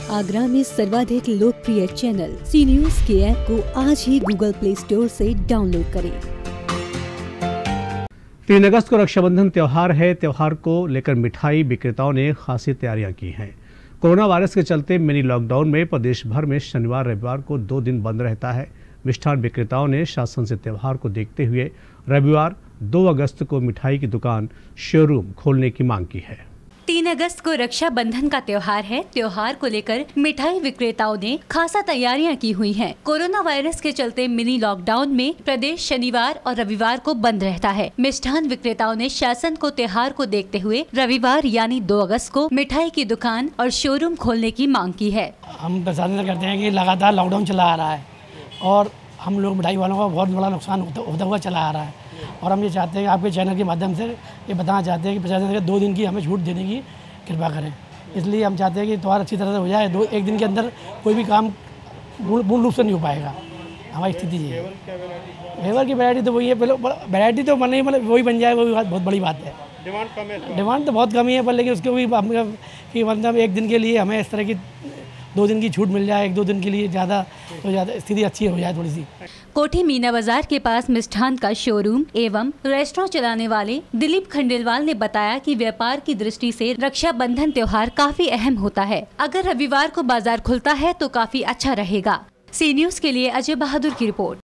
आगरा में सर्वाधिक लोकप्रिय चैनल सी न्यूज के ऐप को आज ही गूगल प्ले स्टोर से डाउनलोड करें। 3 अगस्त को रक्षाबंधन त्योहार है। त्योहार को लेकर मिठाई विक्रेताओं ने खासी तैयारियां की हैं। कोरोना वायरस के चलते मिनी लॉकडाउन में प्रदेश भर में शनिवार रविवार को 2 दिन बंद रहता है। मिष्ठान विक्रेताओं ने शासन से त्योहार को देखते हुए रविवार 2 अगस्त को मिठाई की दुकान शोरूम खोलने की मांग की है। 3 अगस्त को रक्षाबंधन का त्योहार है। त्योहार को लेकर मिठाई विक्रेताओं ने खासा तैयारियां की हुई हैं। कोरोना वायरस के चलते मिनी लॉकडाउन में प्रदेश शनिवार और रविवार को बंद रहता है। मिष्ठान विक्रेताओं ने शासन को त्योहार को देखते हुए रविवार यानी 2 अगस्त को मिठाई की दुकान और शोरूम खोलने की मांग की है। हम प्रशासन करते हैं कि लगातार लॉकडाउन चला आ रहा है और हम लोग मिठाई वालों का बहुत बड़ा नुकसान होता हुआ चला आ रहा है और हम ये चाहते हैं कि आपके चैनल के माध्यम से ये बताना चाहते हैं कि प्रशासन के 2 दिन की हमें छूट देने की कृपा करें। इसलिए हम चाहते हैं कि त्यौहार अच्छी तरह से हो जाए। 1 दिन के अंदर कोई भी काम पूर्ण रूप से नहीं हो पाएगा। हमारी स्थिति ये है। फ्लेवर की वैरायटी तो वही है, वैरायटी तो बने मतलब वही बन जाए, वही बहुत बड़ी बात है। डिमांड कम है, डिमांड तो बहुत कम ही है, पर लेकिन उसको भी कि मतलब 1 दिन के लिए हमें इस तरह की 2 दिन की छूट मिल जाए, 1-2 दिन के लिए ज़्यादा तो ज़्यादा स्थिति अच्छी हो जाए थोड़ी सी। कोठी मीना बाजार के पास मिष्ठान का शोरूम एवं रेस्टोरेंट चलाने वाले दिलीप खंडेलवाल ने बताया कि व्यापार की दृष्टि से रक्षाबंधन त्योहार काफी अहम होता है। अगर रविवार को बाजार खुलता है तो काफी अच्छा रहेगा। सी न्यूज के लिए अजय बहादुर की रिपोर्ट।